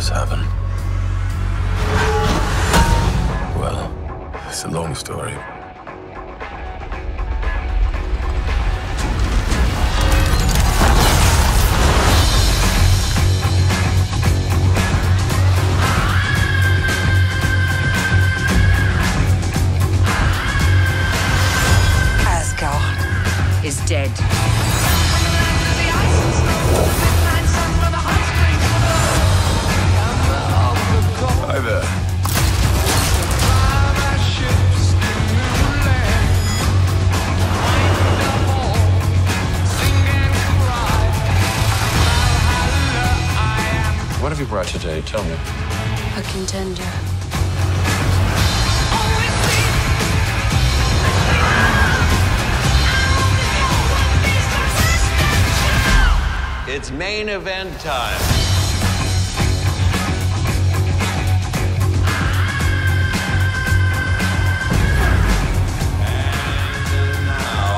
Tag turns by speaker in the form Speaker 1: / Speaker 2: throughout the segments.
Speaker 1: does happen. Well, it's a long story.
Speaker 2: Asgard is dead.
Speaker 1: Hi there. What have you brought today? Tell me.
Speaker 2: A contender.
Speaker 3: It's main event time. And now,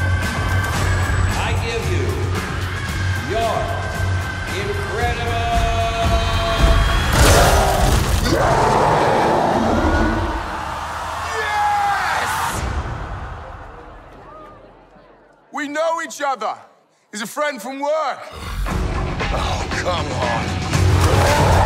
Speaker 3: I give you your incredible...
Speaker 4: Yes! We know each other. He's a friend from work.
Speaker 1: Oh, come on.